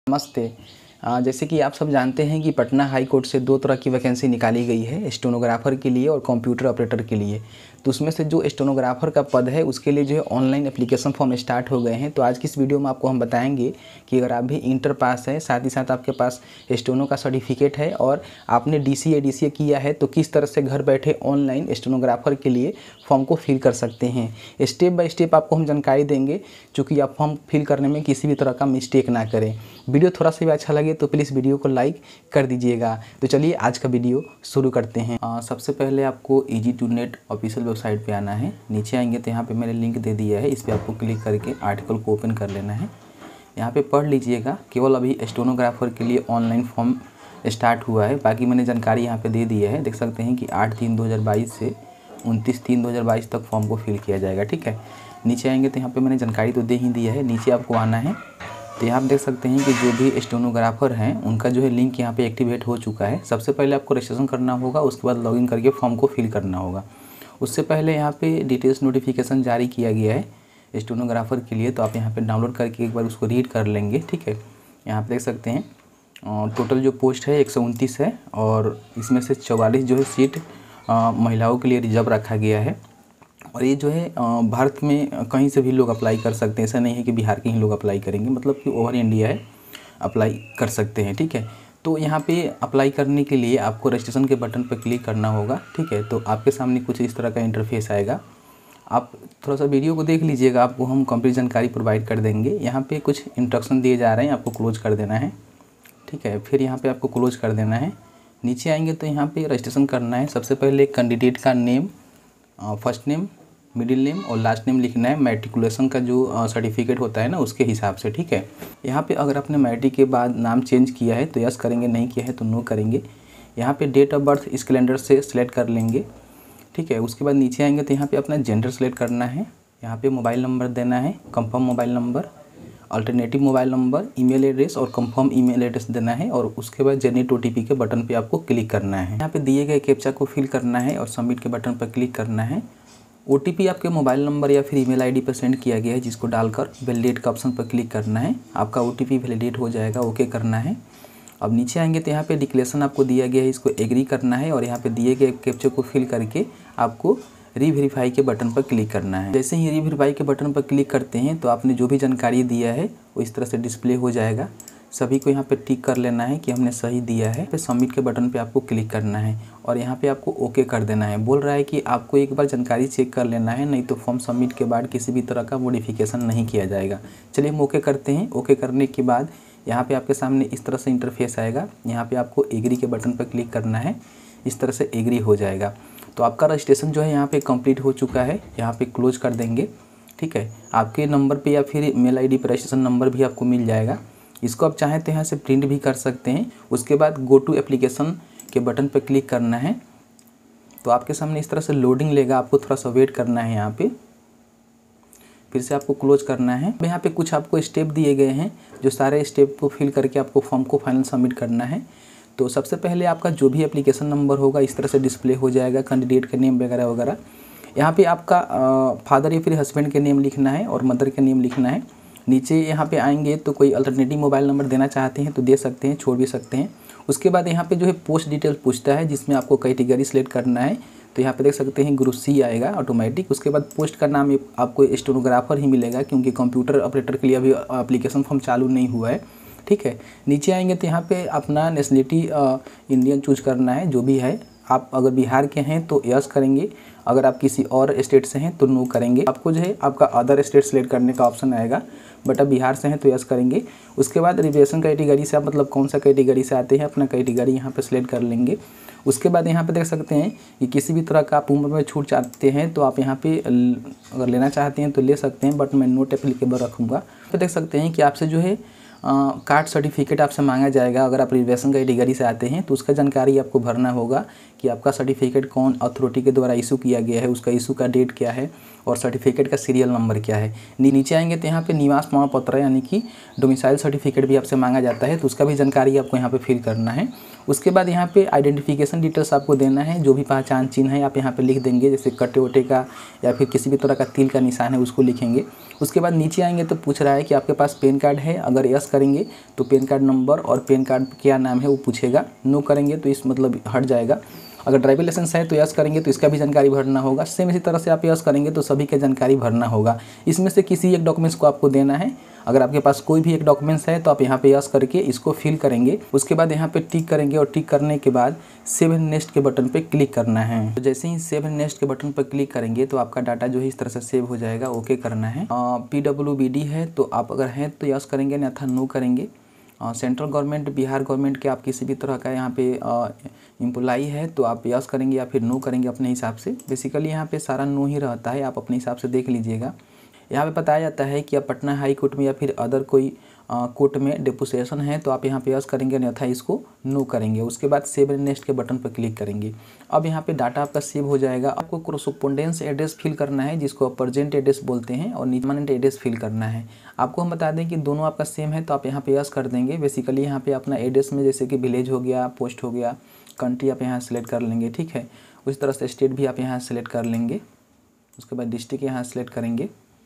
नमस्ते। जैसे कि आप सब जानते हैं कि पटना हाई कोर्ट से दो तरह की वैकेंसी निकाली गई है, स्टेनोग्राफ़र के लिए और कंप्यूटर ऑपरेटर के लिए। तो उसमें से जो स्टेनोग्राफ़र का पद है उसके लिए जो है ऑनलाइन एप्लीकेशन फॉर्म स्टार्ट हो गए हैं। तो आज की इस वीडियो में आपको हम बताएंगे कि अगर आप भी इंटर पास है, साथ ही साथ आपके पास स्टेनो का सर्टिफिकेट है और आपने DCA किया है, तो किस तरह से घर बैठे ऑनलाइन स्टेनोग्राफ़र के लिए फॉर्म को फिल कर सकते हैं। स्टेप बाय स्टेप आपको हम जानकारी देंगे, चूँकि आप फॉर्म फिल करने में किसी भी तरह का मिस्टेक ना करें। वीडियो थोड़ा सा भी अच्छा लगे तो प्लीज़ वीडियो को लाइक कर दीजिएगा। तो चलिए आज का वीडियो शुरू करते हैं। सबसे पहले आपको EG2NET ऑफिशियल वेबसाइट पे आना है। नीचे आएंगे तो यहाँ पे मैंने लिंक दे दिया है, इस पर आपको क्लिक करके आर्टिकल को ओपन कर लेना है। यहाँ पे पढ़ लीजिएगा। केवल अभी स्टेनोग्राफ़र के लिए ऑनलाइन फॉर्म स्टार्ट हुआ है, बाकी मैंने जानकारी यहाँ पे दे दी है। देख सकते हैं कि 8/3/2022 से 29/3/2022 तक फॉर्म को फिल किया जाएगा। ठीक है, नीचे आएंगे तो यहाँ पे मैंने जानकारी तो दे ही दी है। नीचे आपको आना है तो यहाँ आप देख सकते हैं कि जो भी स्टेनोग्राफ़र हैं उनका जो है लिंक यहाँ पे एक्टिवेट हो चुका है। सबसे पहले आपको रजिस्ट्रेशन करना होगा, उसके बाद लॉगिन करके फॉर्म को फिल करना होगा। उससे पहले यहाँ पे डिटेल्स नोटिफिकेशन जारी किया गया है स्टेनोग्राफ़र के लिए, तो आप यहाँ पे डाउनलोड करके एक बार उसको रीड कर लेंगे। ठीक है, यहाँ पर देख सकते हैं टोटल जो पोस्ट है 129 है और इसमें से 44 जो है सीट महिलाओं के लिए रिजर्व रखा गया है। और ये जो है भारत में कहीं से भी लोग अप्लाई कर सकते हैं, ऐसा नहीं है कि बिहार के ही लोग अप्लाई करेंगे, मतलब कि ओवर इंडिया है अप्लाई कर सकते हैं। ठीक है, तो यहाँ पे अप्लाई करने के लिए आपको रजिस्ट्रेशन के बटन पर क्लिक करना होगा। ठीक है, तो आपके सामने कुछ इस तरह का इंटरफेस आएगा। आप थोड़ा सा वीडियो को देख लीजिएगा, आपको हम कंप्लीट जानकारी प्रोवाइड कर देंगे। यहाँ पर कुछ इंस्ट्रक्शन दिए जा रहे हैं, आपको क्लोज कर देना है। ठीक है, फिर यहाँ पर आपको क्लोज कर देना है। नीचे आएंगे तो यहाँ पर रजिस्ट्रेशन करना है। सबसे पहले कैंडिडेट का name, first name, middle name और लास्ट नेम लिखना है, मैट्रिकुलेशन का जो सर्टिफिकेट होता है ना उसके हिसाब से। ठीक है, यहाँ पे अगर आपने मैट्रिक के बाद नाम चेंज किया है तो यस करेंगे, नहीं किया है तो नो करेंगे। यहाँ पे डेट ऑफ बर्थ इस कैलेंडर से सिलेक्ट कर लेंगे। ठीक है, उसके बाद नीचे आएंगे तो यहाँ पे अपना जेंडर सेलेक्ट करना है। यहाँ पे मोबाइल नंबर देना है, confirm mobile number, alternative mobile number, email address और कंफर्म ईमेल एड्रेस देना है। और उसके बाद जनरेट OTP के बटन पे आपको क्लिक करना है। यहाँ पे दिए गए कैप्चा को फिल करना है और सबमिट के बटन पर क्लिक करना है। OTP आपके मोबाइल नंबर या फिर ईमेल ID पर सेंड किया गया है, जिसको डालकर वैलिडेट का ऑप्शन पर क्लिक करना है। आपका OTP वैलिडेट हो जाएगा, ओके करना है। अब नीचे आएंगे तो यहाँ पे डिक्लेरेशन आपको दिया गया है, इसको एग्री करना है और यहाँ पे दिए गए कैप्चे को फिल करके आपको रीवेरीफाई के बटन पर क्लिक करना है। जैसे ही रीवेरीफाई के बटन पर क्लिक करते हैं तो आपने जो भी जानकारी दिया है वो इस तरह से डिस्प्ले हो जाएगा। सभी को यहाँ पे टिक कर लेना है कि हमने सही दिया है। फिर सबमिट के बटन पे आपको क्लिक करना है और यहाँ पे आपको ओके कर देना है। बोल रहा है कि आपको एक बार जानकारी चेक कर लेना है, नहीं तो फॉर्म सबमिट के बाद किसी भी तरह का मॉडिफिकेशन नहीं किया जाएगा। चलिए हम ओके करते हैं। ओके करने के बाद यहाँ पे आपके सामने इस तरह से इंटरफेस आएगा। यहाँ पे आपको एग्री के बटन पर क्लिक करना है, इस तरह से एग्री हो जाएगा। तो आपका रजिस्ट्रेशन जो है यहाँ पे कंप्लीट हो चुका है। यहाँ पे क्लोज कर देंगे। ठीक है, आपके नंबर पे या फिर मेल ID पर रजिस्ट्रेशन नंबर भी आपको मिल जाएगा। इसको आप चाहें तो यहाँ से प्रिंट भी कर सकते हैं। उसके बाद गो टू एप्लीकेशन के बटन पर क्लिक करना है तो आपके सामने इस तरह से लोडिंग लेगा, आपको थोड़ा सा वेट करना है। यहाँ पे फिर से आपको क्लोज करना है। यहाँ पे कुछ आपको स्टेप दिए गए हैं, जो सारे स्टेप को फिल करके आपको फॉर्म को फाइनल सबमिट करना है। तो सबसे पहले आपका जो भी एप्लीकेशन नंबर होगा इस तरह से डिस्प्ले हो जाएगा, कैंडिडेट का नेम वगैरह वगैरह। यहाँ पे आपका फादर या फिर हस्बैंड के नेम लिखना है और मदर का नेम लिखना है। नीचे यहाँ पे आएंगे तो कोई अल्टरनेटिव मोबाइल नंबर देना चाहते हैं तो दे सकते हैं, छोड़ भी सकते हैं। उसके बाद यहाँ पे जो है पोस्ट डिटेल पूछता है, जिसमें आपको कैटेगरी सेलेक्ट करना है। तो यहाँ पे देख सकते हैं ग्रुप C आएगा ऑटोमेटिक। उसके बाद पोस्ट का नाम आपको स्टेनोग्राफ़र ही मिलेगा, क्योंकि कंप्यूटर ऑपरेटर के लिए अभी एप्लीकेशन फॉर्म चालू नहीं हुआ है। ठीक है, नीचे आएंगे तो यहाँ पे अपना नेशनलिटी इंडियन चूज करना है, जो भी है। आप अगर बिहार के हैं तो यस करेंगे, अगर आप किसी और स्टेट से हैं तो नो करेंगे। आपको जो है आपका अदर स्टेट सेलेक्ट करने का ऑप्शन आएगा, बट अब बिहार से हैं तो यस करेंगे। उसके बाद रिजर्वेशन कैटेगरी से आप मतलब कौन सा कैटेगरी से आते हैं, अपना कैटेगरी यहाँ पे सिलेक्ट कर लेंगे। उसके बाद यहाँ पे देख सकते हैं कि किसी भी तरह का आप उम्र में छूट चाहते हैं तो आप यहाँ पे अगर लेना चाहते हैं तो ले सकते हैं, बट मैं नोट एप्लीकेबल रखूँगा। तो देख सकते हैं कि आपसे जो है कास्ट सर्टिफिकेट आपसे मांगा जाएगा। अगर आप रिजर्वेशन कैटेगरी से आते हैं तो उसका जानकारी आपको भरना होगा कि आपका सर्टिफिकेट कौन अथॉरिटी के द्वारा इशू किया गया है, उसका इशू का डेट क्या है और सर्टिफिकेट का सीरियल नंबर क्या है। नीचे आएंगे तो यहाँ पे निवास प्रमाण पत्र यानी कि डोमिसाइल सर्टिफिकेट भी आपसे मांगा जाता है, तो उसका भी जानकारी आपको यहाँ पे फिल करना है। उसके बाद यहाँ पे आइडेंटिफिकेशन डिटेल्स आपको देना है, जो भी पहचान चिन्ह है आप यहाँ पे लिख देंगे, जैसे कटे वटे का या फिर किसी भी तरह का तिल का निशान है उसको लिखेंगे। उसके बाद नीचे आएंगे तो पूछ रहा है कि आपके पास पैन कार्ड है, अगर यस करेंगे तो पैन कार्ड नंबर और पैन कार्ड क्या नाम है वो पूछेगा, नो करेंगे तो इस मतलब हट जाएगा। अगर ड्राइविंग लाइसेंस है तो यस करेंगे तो इसका भी जानकारी भरना होगा। सेम इसी तरह से आप यस करेंगे तो सभी का जानकारी भरना होगा। इसमें से किसी एक डॉक्यूमेंट्स को आपको देना है। अगर आपके पास कोई भी एक डॉक्यूमेंट्स है तो आप यहाँ पे यस करके इसको फिल करेंगे। उसके बाद यहाँ पे टिक करेंगे और टिक करने के बाद सेव एंड नेक्स्ट के बटन पे क्लिक करना है। तो जैसे ही सेव एंड नेक्स्ट के बटन पर क्लिक करेंगे तो आपका डाटा जो है इस तरह से सेव हो जाएगा। ओके करना है। PWBD है तो आप अगर हैं तो यस करेंगे, अन्यथा नो करेंगे। सेंट्रल गवर्नमेंट, बिहार गवर्नमेंट के आप किसी भी तरह का यहाँ पे एम्प्लॉई है तो आप यस करेंगे या फिर नो करेंगे अपने हिसाब से। बेसिकली यहाँ पे सारा नो ही रहता है, आप अपने हिसाब से देख लीजिएगा। यहाँ पे बताया जाता है कि आप पटना हाई कोर्ट में या फिर अदर कोई कोर्ट में डेपुटेशन है तो आप यहाँ पे यस करेंगे, अन्यथा इसको नो करेंगे। उसके बाद सेव एंड नेक्स्ट के बटन पर क्लिक करेंगे। अब यहाँ पे डाटा आपका सेव हो जाएगा। आपको कोरेस्पोंडेंस एड्रेस फिल करना है, जिसको आप प्रेजेंट एड्रेस बोलते हैं, और परमानेंट एड्रेस फिल करना है। आपको हम बता दें कि दोनों आपका सेम है तो आप यहाँ पे यस कर देंगे। बेसिकली यहाँ पे अपना एड्रेस में जैसे कि विलेज हो गया, पोस्ट हो गया, कंट्री आप यहाँ सेलेक्ट कर लेंगे, ठीक है। उसी तरह से स्टेट भी आप यहाँ सेलेक्ट कर लेंगे। उसके बाद डिस्ट्रिक्ट यहाँ सेलेक्ट करेंगे,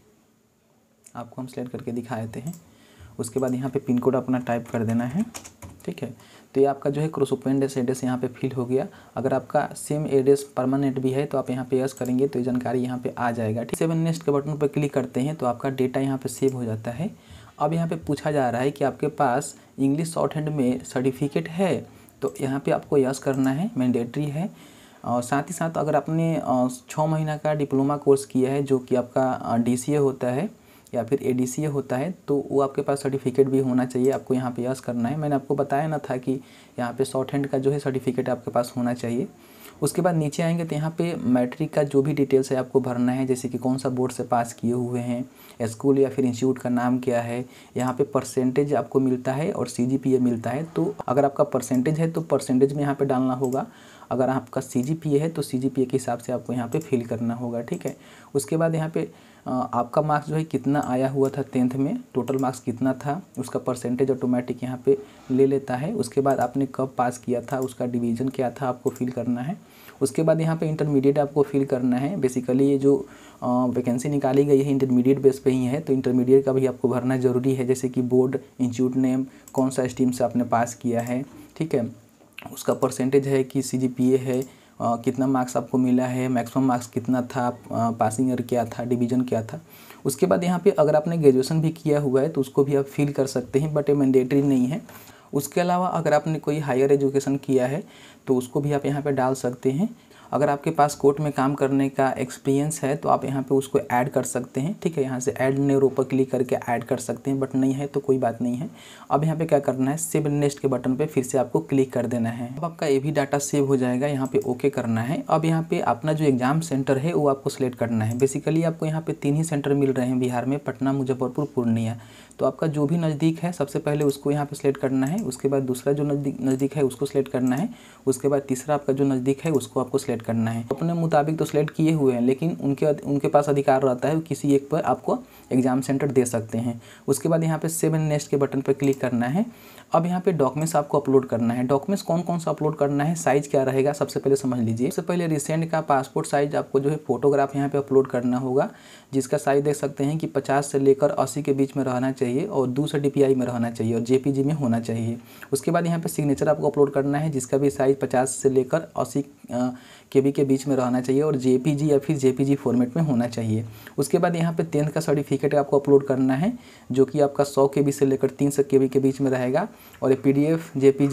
आपको हम सेलेक्ट करके दिखा देते हैं। उसके बाद यहाँ पे पिन कोड अपना टाइप कर देना है, ठीक है। तो ये आपका जो है कोरेस्पोंडेंस एड्रेस यहाँ पे फिल हो गया। अगर आपका सेम एड्रेस परमानेंट भी है तो आप यहाँ पे यस करेंगे तो ये जानकारी यहाँ पे आ जाएगा, ठीक। सेव एंड नेक्स्ट के बटन पर क्लिक करते हैं तो आपका डेटा यहाँ पे सेव हो जाता है। अब यहाँ पे पूछा जा रहा है कि आपके पास इंग्लिश शॉर्ट हैंड में सर्टिफिकेट है, तो यहाँ पे आपको यस करना है, मैंडेटरी है। और साथ ही साथ अगर आपने 6 महीना का डिप्लोमा कोर्स किया है जो कि आपका DCA होता है या फिर ADCA होता है, तो वो आपके पास सर्टिफिकेट भी होना चाहिए। आपको यहाँ पे यस करना है। मैंने आपको बताया ना था कि यहाँ पे शॉर्ट हैंड का जो है सर्टिफिकेट आपके पास होना चाहिए। उसके बाद नीचे आएंगे तो यहाँ पे मैट्रिक का जो भी डिटेल्स है आपको भरना है, जैसे कि कौन सा बोर्ड से पास किए हुए हैं, स्कूल या फिर इंस्टीट्यूट का नाम क्या है। यहाँ पे परसेंटेज आपको मिलता है और CGPA मिलता है। तो अगर आपका परसेंटेज है तो परसेंटेज में यहाँ पे डालना होगा। अगर आपका CGPA है तो CGPA के हिसाब से आपको यहाँ पे फिल करना होगा, ठीक है। उसके बाद यहाँ पे आपका मार्क्स जो है कितना आया हुआ था 10th में, टोटल मार्क्स कितना था, उसका परसेंटेज ऑटोमेटिक यहाँ पे ले लेता है। उसके बाद आपने कब पास किया था, उसका डिवीज़न क्या था, आपको फिल करना है। उसके बाद यहाँ पे इंटरमीडिएट आपको फिल करना है। बेसिकली ये जो वैकेंसी निकाली गई है इंटरमीडिएट बेस पे ही है, तो इंटरमीडिएट का भी आपको भरना ज़रूरी है, जैसे कि बोर्ड, इंस्टीट्यूट नेम, कौन सा स्ट्रीम से आपने पास किया है, ठीक है। उसका परसेंटेज है कि CGPA है, कितना मार्क्स आपको मिला है, मैक्सिमम मार्क्स कितना था, पासिंग ईयर क्या था, डिवीज़न क्या था। उसके बाद यहाँ पे अगर आपने ग्रेजुएशन भी किया हुआ है तो उसको भी आप फिल कर सकते हैं, बट ये मैंडेटरी नहीं है। उसके अलावा अगर आपने कोई हायर एजुकेशन किया है तो उसको भी आप यहाँ पे डाल सकते हैं। अगर आपके पास कोर्ट में काम करने का एक्सपीरियंस है तो आप यहाँ पे उसको ऐड कर सकते हैं, ठीक है। यहाँ से ऐड न्यू पर क्लिक करके ऐड कर सकते हैं, बट नहीं है तो कोई बात नहीं है। अब यहाँ पे क्या करना है, सेव एंड नेक्स्ट के बटन पे फिर से आपको क्लिक कर देना है। अब आपका ये भी डाटा सेव हो जाएगा, यहाँ पे ओके करना है। अब यहाँ पे अपना जो एग्जाम सेंटर है वो आपको सिलेक्ट करना है। बेसिकली आपको यहाँ पे 3 ही सेंटर मिल रहे हैं बिहार में, पटना, मुजफ्फरपुर, पूर्णिया। तो आपका जो भी नज़दीक है सबसे पहले उसको यहाँ पे सिलेक्ट करना है। उसके बाद दूसरा जो नज़दीक है उसको सिलेक्ट करना है। उसके बाद तीसरा आपका जो नज़दीक है उसको आपको सिलेक्ट करना है। अपने मुताबिक तो सिलेक्ट किए हुए हैं, लेकिन उनके पास अधिकार रहता है किसी एक पर आपको एग्जाम सेंटर दे सकते हैं। उसके बाद यहाँ पे सेव एंड नेक्स्ट के बटन पर क्लिक करना है। अब यहाँ पे डॉक्यूमेंट्स आपको अपलोड करना है। डॉक्यूमेंट्स कौन कौन सा अपलोड करना है, साइज़ क्या रहेगा, सबसे पहले समझ लीजिए। सबसे पहले रिसेंट का पासपोर्ट साइज आपको जो है फोटोग्राफ यहाँ पे अपलोड करना होगा, जिसका साइज़ देख सकते हैं कि 50 से लेकर 80 के बीच में रहना चाहिए और 200 DPI में रहना चाहिए और JPG में होना चाहिए। उसके बाद यहाँ पे सिग्नेचर आपको अपलोड करना है, जिसका भी साइज़ 50 से लेकर 80 KB के बीच में रहना चाहिए और JPG या फिर JPG फॉर्मेट में होना चाहिए। उसके बाद यहाँ पे 10th का सर्टिफिकेट आपको अपलोड करना है, जो कि आपका 100 KB से लेकर 300 KB के बीच में रहेगा और ये PDF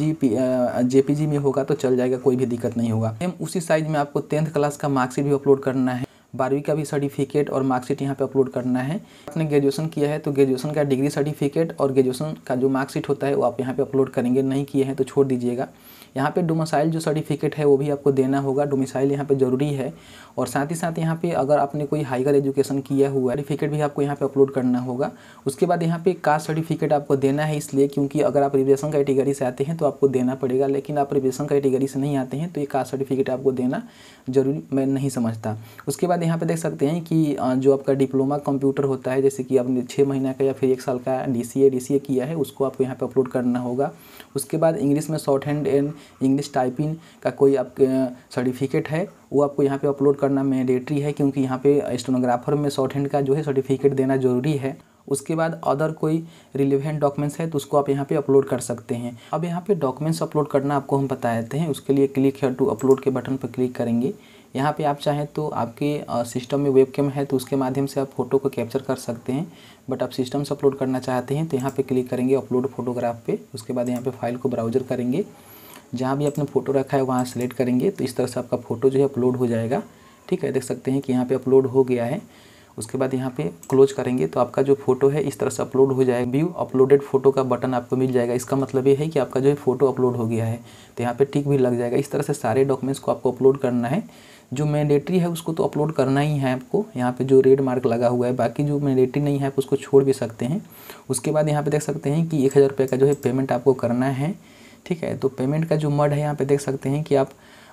JPG में होगा तो चल जाएगा, कोई भी दिक्कत नहीं होगा। उसी साइज़ में आपको 10th क्लास का मार्कशीट भी अपलोड करना है, 12वीं का भी सर्टिफिकेट और मार्कशीट यहाँ पे अपलोड करना है। आपने ग्रेजुएशन किया है तो ग्रेजुएशन का डिग्री सर्टिफिकेट और ग्रेजुएशन का जो मार्कशीट होता है वो आप यहाँ पे अपलोड करेंगे, नहीं किए हैं तो छोड़ दीजिएगा। यहाँ पे डोमिसाइल जो सर्टिफिकेट है वो भी आपको देना होगा, डोमिसाइल यहाँ पे ज़रूरी है। और साथ ही साथ यहाँ पे अगर आपने कोई हायर एजुकेशन किया हुआ सर्टिफिकेट भी आपको यहाँ पे अपलोड करना होगा। उसके बाद यहाँ पे कास्ट सर्टिफिकेट आपको देना है, इसलिए क्योंकि अगर आप रिजर्वेशन कैटेगरी से आते हैं तो आपको देना पड़ेगा, लेकिन आप रिजर्वेशन कैटेगरी से नहीं आते हैं तो ये कास्ट सर्टिफिकेट आपको देना जरूरी मैं नहीं समझता। उसके बाद यहाँ पे देख सकते हैं कि जो आपका डिप्लोमा कंप्यूटर होता है, जैसे कि आपने 6 महीना का या फिर 1 साल का DCA किया है, उसको आपको यहाँ पे अपलोड करना होगा। उसके बाद इंग्लिश में short hand and English typing का कोई आपके सर्टिफिकेट है, वो आपको यहाँ पे अपलोड करना मैंडेटरी है, क्योंकि यहाँ पे स्टेनोग्राफर में शॉर्ट हैंड का जो है सर्टिफिकेट देना ज़रूरी है। उसके बाद अदर कोई रिलेवेंट डॉक्यूमेंट्स है तो उसको आप यहाँ पे अपलोड कर सकते हैं। अब यहाँ पे डॉक्यूमेंट्स अपलोड करना आपको हम बता देते हैं। उसके लिए क्लिक हियर टू अपलोड के बटन पर क्लिक करेंगे। यहाँ पे आप चाहें तो आपके सिस्टम में वेबकैम है तो उसके माध्यम से आप फ़ोटो को कैप्चर कर सकते हैं, बट आप सिस्टम से अपलोड करना चाहते हैं तो यहाँ पे क्लिक करेंगे अपलोड फोटोग्राफ पे। उसके बाद यहाँ पे फाइल को ब्राउज़र करेंगे, जहाँ भी आपने फ़ोटो रखा है वहाँ सेलेक्ट करेंगे तो इस तरह से आपका फ़ोटो जो है अपलोड हो जाएगा। ठीक है, देख सकते हैं कि यहाँ पे अपलोड हो गया है। उसके बाद यहाँ पे क्लोज करेंगे तो आपका जो फ़ोटो है इस तरह से अपलोड हो जाएगा। व्यू अपलोडेड फ़ोटो का बटन आपको मिल जाएगा। इसका मतलब ये है कि आपका जो है फ़ोटो अपलोड हो गया है, तो यहाँ पे टिक भी लग जाएगा। इस तरह से सारे डॉक्यूमेंट्स को आपको अपलोड करना है। जो मैंडेटरी है उसको तो अपलोड करना ही है आपको, यहाँ पे जो रेड मार्क लगा हुआ है। बाकी जो मैंडेटरी नहीं है आप उसको छोड़ भी सकते हैं। उसके बाद यहाँ पे देख सकते हैं कि 1000 रुपये का जो है पेमेंट आपको करना है। ठीक है, तो पेमेंट का जो मोड है यहाँ पे देख सकते हैं कि आप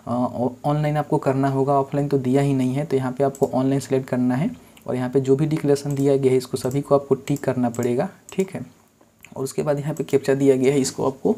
ऑनलाइन आपको करना होगा, ऑफलाइन तो दिया ही नहीं है, तो यहाँ पे आपको ऑनलाइन सेलेक्ट करना है। और यहाँ पे जो भी डिक्लेरेशन दिया गया है इसको सभी को आपको टिक करना पड़ेगा। ठीक है, और उसके बाद यहाँ पे कैप्चा दिया गया है, इसको आपको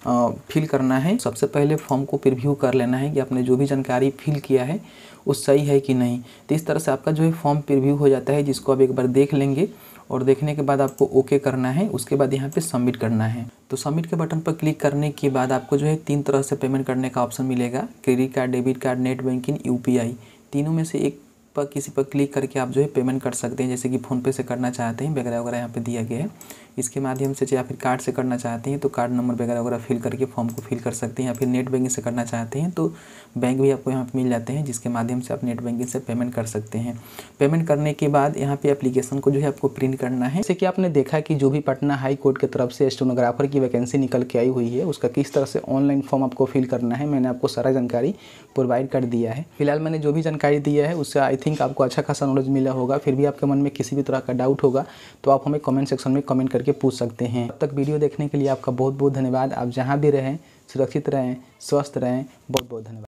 फिल करना है। सबसे पहले फॉर्म को प्रीव्यू कर लेना है कि आपने जो भी जानकारी फिल किया है वो सही है कि नहीं। तो इस तरह से आपका जो है फॉर्म प्रीव्यू हो जाता है, जिसको आप एक बार देख लेंगे और देखने के बाद आपको ओके करना है। उसके बाद यहाँ पे सबमिट करना है। तो सबमिट के बटन पर क्लिक करने के बाद आपको जो है 3 तरह से पेमेंट करने का ऑप्शन मिलेगा, credit card, debit card, net banking, UPI। तीनों में से एक पर किसी पर क्लिक करके आप जो है पेमेंट कर सकते हैं। जैसे कि फ़ोनपे से करना चाहते हैं, वगैरह वगैरह यहाँ पे दिया गया है, इसके माध्यम से। या फिर कार्ड से करना चाहते हैं तो कार्ड नंबर वगैरह वगैरह फिल करके फॉर्म को फिल कर सकते हैं। या फिर नेट बैंकिंग से करना चाहते हैं तो बैंक भी आपको यहाँ पे मिल जाते हैं, जिसके माध्यम से आप नेट बैंकिंग से पेमेंट कर सकते हैं। पेमेंट करने के बाद यहाँ पे एप्लीकेशन को जो है आपको प्रिंट करना है। जैसे कि आपने देखा कि जो भी पटना हाई कोर्ट की तरफ से स्टेनोग्राफर की वैकेंसी निकल के आई हुई है, उसका किस तरह से ऑनलाइन फॉर्म आपको फिल करना है, मैंने आपको सारा जानकारी प्रोवाइड कर दिया है। फिलहाल मैंने जो भी जानकारी दिया है उससे आई थिंक आपको अच्छा खासा नॉलेज मिला होगा। फिर भी आपके मन में किसी भी तरह का डाउट होगा तो आप हमें कमेंट सेक्शन में कमेंट करके पूछ सकते हैं। अब तक वीडियो देखने के लिए आपका बहुत बहुत धन्यवाद। आप जहाँ भी रहें सुरक्षित रहें, स्वस्थ रहें। बहुत बहुत धन्यवाद।